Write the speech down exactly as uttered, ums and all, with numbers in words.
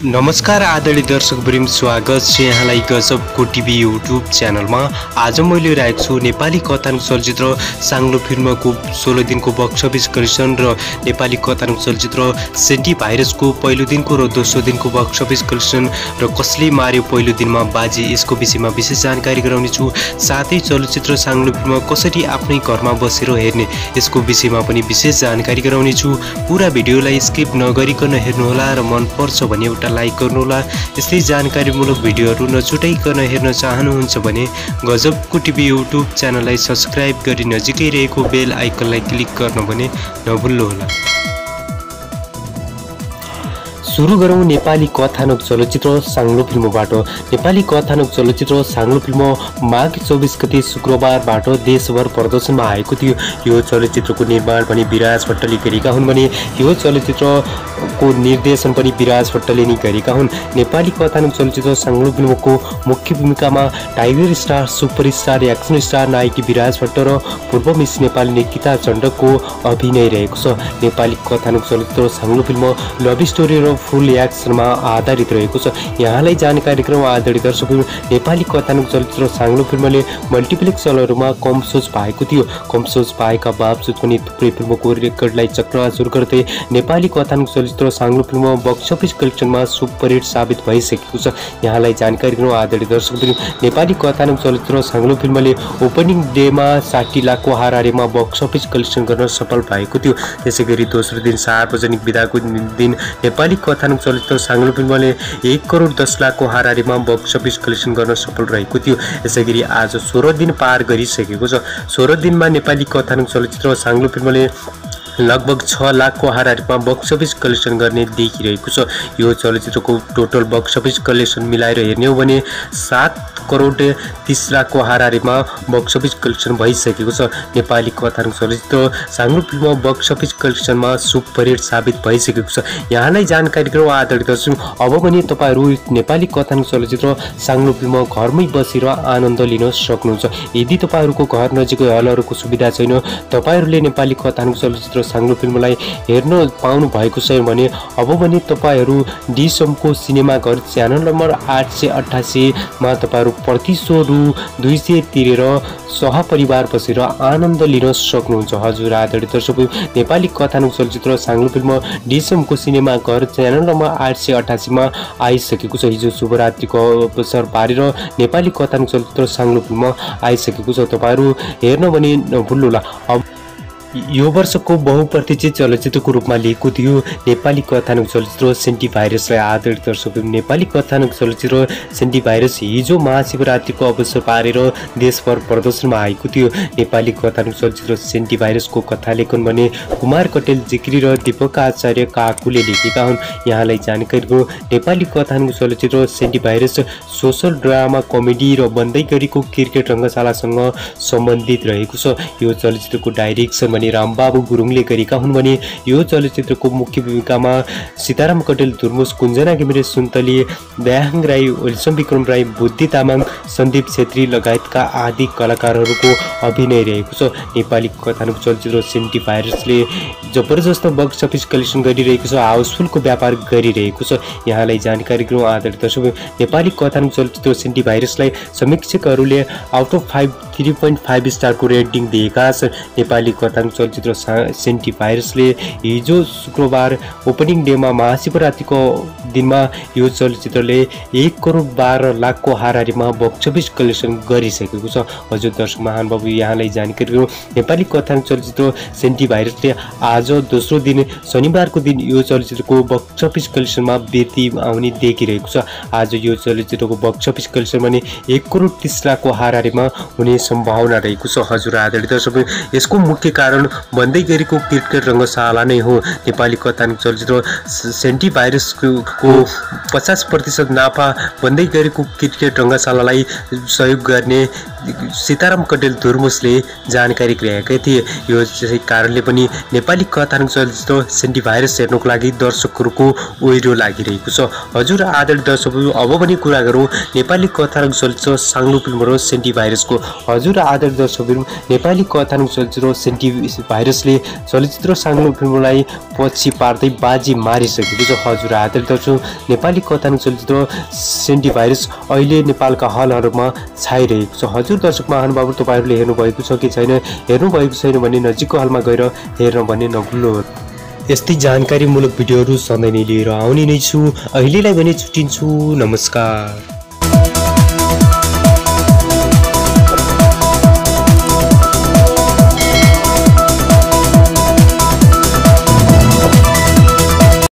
नमस्कार आदरणीय दर्शकवृन्द, स्वागत छ यहाँलाई गजबको टिभी युट्युब च्यानलमा। आज मैले राखेको छु नेपाली कथानक चलचित्र साङ्लो फिल्मको सोह्र दिनको बक्स अफिस कलेक्सन र नेपाली कथानक चलचित्र सेन्टी भाइरसको पहिलो दिनको र दोस्रो दिनको बक्स अफिस कलेक्सन र कसले मार्यो पहिलो दिनमा बाजी, यसको विषयमा विशेष जानकारी गराउने छु। साथै चलचित्र साङ्लो फिल्म कसरी आफ्नै घरमा बसेर हेर्ने, यसको विषयमा पनि विशेष जानकारी गराउने छु। पुरा भिडियोलाई स्किप नगरिकन हेर्नुहोला र मन पर्छ भने एउटा लाइक गर्नुहोला। यस्तै जानकारीमूलक भिडियोहरू नछुटाइकन हेर्न चाहनुहुन्छ भने गजबको टिभी युट्युब च्यानललाई सब्स्क्राइब गरी नजिकै रहेको बेल आइकनलाई क्लिक गर्न भने नभुल्नुहोला। सुरु गरौँ नेपाली कथानक चलचित्र साङ्लो फिल्मबाट। नेपाली कथानक चलचित्र साङ्लो फिल्म माघ चौबिस गते शुक्रबारबाट देशभर प्रदर्शनमा आएको थियो। यो चलचित्रको निर्माण पनि विराज भट्टले गरेका हुन् भने यो चलचित्रको निर्देशन पनि विराज भट्टले नै गरेका हुन्। नेपाली कथानक चलचित्र साङ्लो फिल्मको मुख्य भूमिकामा tiger star, superstar, action star नायकी विराज भट्ट र पूर्व मिस नेपाली निकिता चण्डकको अभिनय रहेको छ। नेपाली कथानक चलचित्र साङ्लो फिल्म लभ स्टोरी र फुल एक्सनमा आधारित रहेको छ। यहाँलाई जानकारी गरौँ आदरणीय दर्शकहरू, नेपाली कथानक चलचित्र साङ्लो फिल्मले मल्टिप्लेक्स हलहरूमा कम सोच पाएको थियो। कम सोच पाएका बावजुद पनि थुप्रै फिल्मको रेकर्डलाई चकनाचुर गर्दै नेपाली कथानक चलचित्र साङ्लो फिल्म बक्स अफिस कलेक्सनमा सुपर हिट साबित भइसकेको छ। यहाँलाई जानकारी गरौँ आदरणीय दर्शकहरू, नेपाली कथानक चलचित्र साङ्लो फिल्मले ओपनिङ डेमा साठी लाखको हाराहारीमा बक्स अफिस कलेक्सन गर्न सफल भएको थियो। त्यसै गरी दोस्रो दिन सार्वजनिक विदाको दिन नेपाली कथानक चलचित्र साङ्लो फिल्मले एक करोड दस लाखको हाराहारीमा बक्स अफिस कलेक्सन गर्न सफल रहेको थियो। यसै गरी आज सोह्र दिन पार गरिसकेको छ। सोह्र दिनमा नेपाली कथानक चलचित्र साङ्लो फिल्मले लगभग छ लाखको हाराहारीमा बक्स अफिस कलेक्सन गर्ने देखिरहेको छ। यो चलचित्रको टोटल बक्स अफिस कलेक्सन मिलाएर हेर्ने हो भने सात करोड तीस लाखको हाराहारीमा बक्स अफिस कलेक्सन भइसकेको छ। नेपाली कथानक चलचित्र साङ्लो फिल्म बक्स अफिस कलेक्सनमा सुपर हिट साबित भइसकेको छ। यहाँलाई जानकारी गरौँ आदरणीय दर्शक, अब भने तपाईँहरू नेपाली कथानक चलचित्र साङ्लो फिल्म घरमै बसेर आनन्द लिन सक्नुहुन्छ। यदि तपाईँहरूको घर नजिकै हलहरूको सुविधा छैन, तपाईँहरूले नेपाली कथानक चलचित्र साङ्लो फिल्मलाई हेर्न पाउनु भएको छ भने अब भने तपाईँहरू डिसमको सिनेमा घर च्यानल नम्बर आठ सय अठासीमा तपाईँहरू प्रति सौ रु दुई सय तिरेर सहपरिवार बसेर आनन्द लिन सक्नुहुन्छ। हजुर आदरणीय दर्शक, नेपाली कथानक चलचित्र साङ्लो फिल्म डिसमको सिनेमा घर च्यानल नम्बर आठ सय अठासीमा आइसकेको छ। हिजो शुभरात्रिको अवसर पारेर नेपाली कथानक चलचित्र साङ्लो फिल्म आइसकेको छ। तपाईँहरू हेर्न भने नभुल्नुहोला। अब यो वर्षको बहुप्रतीक्षित चलचित्रको रूपमा लिएको थियो नेपाली कथानक चलचित्र सेन्टी भाइरसलाई। आदरणीय दर्शक, नेपाली कथानक चलचित्र सेन्टी भाइरस हिजो महाशिवरात्रिको अवसर पारेर देशभर प्रदर्शनमा आएको थियो। नेपाली कथानक चलचित्र सेन्टी भाइरसको कथालेखन भने कुमार कटेल जिक्री र दीपक आचार्य काकुले लेखेका हुन्। यहाँलाई जानकारी गरौँ, नेपाली कथानक चलचित्र senti virus social drama, comedy र बन्दै गरेको क्रिकेट रङ्गशालासँग सम्बन्धित रहेको छ। यो चलचित्रको डाइरेक्सन रामबाबु गुरुङले गरेका हुन् भने यो चलचित्रको मुख्य भूमिकामा सीताराम कटेल, धुर्मुस, कुञ्जना घिमिरे, सुन्तली, दयाहाङ राई, ओल्सम विक्रम राई, बुद्धि तामाङ, सन्दीप छेत्री लगायतका आदि कलाकारहरूको अभिनय रहेको छ। नेपाली कथानक चलचित्र सेन्टी भाइरसले जबरजस्त बक्स अफिस कलेक्सन गरिरहेको छ, हाउसफुलको व्यापार गरिरहेको छ। यहाँलाई जानकारी गरौँ आदरणीय दर्शक, नेपाली कथानक चलचित्र सेन्टी भाइरसलाई समीक्षकहरूले out of five three point five स्टारको रेटिङ दिएका छन्। नेपाली कथानक चलचित्र सेन्टी भाइरसले हिजो शुक्रबार ओपनिङ डेमा महाशिवरात्रिको दिनमा यो चलचित्रले एक करोड बाह्र लाखको हाराहारीमा बक्स अफिस कलेक्सन गरिसकेको छ। हजुर दर्शक महानुभाव, यहाँलाई जानकारी गरौँ, नेपाली कथानक चलचित्र सेन्टी भाइरसले आज दोस्रो दिन शनिबारको दिन यो चलचित्रको बक्स अफिस कलेक्सनमा वृद्धि आउने देखिरहेको छ। आज यो चलचित्रको बक्स अफिस कलेक्सन भने एक करोड तीस लाखको हाराहारीमा हुने सम्भावना रहेको छ। हजुर आदरणीय दर्शक, यसको मुख्य कारण बन्दै गरेको क्रिकेट रङ्गशाला नै हो। नेपाली कथानक चलचित्र सेन्टी भाइरसको पचास प्रतिशत नाफा बन्दै गरेको क्रिकेट रङ्गशालालाई सहयोग गर्ने सीताराम कटेल धुर्मुसले जानकारी गराएका थिए। यो कारणले पनि नेपाली कथानक चलचित्र सेन्टी भाइरस हेर्नको लागि दर्शकहरूको ओहिरो लागिरहेको छ। हजुर आदरणीय दर्शकहरू, अब पनि कुरा गरौँ नेपाली कथानक चलचित्र साङ्लो फिल्म र सेन्टी भाइरसको। हजुर आदरणीय दर्शकहरू, नेपाली कथानक चलचित्र सेन्टी भाइरसले चलचित्र साङ्लो फिल्मलाई पछि पार्दै बाजी मारिसकेको छ। हजुर आदरणीय दर्शक, छु। नेपाली कथानक चलचित्र सेन्टी भाइरस अहिले नेपालका हलहरूमा छाइरहेको छ। हजुर दर्शक महानुभावहरू, तपाईँहरूले हेर्नुभएको छ कि छैन? हेर्नुभएको छैन भने नजिकको हलमा गएर हेर्न भन्ने नभुल्नुहोस्। यस्तै जानकारीमूलक भिडियोहरू सधैँ नै लिएर आउने नै छु। अहिलेलाई भने छुट्टिन्छु। नमस्कार।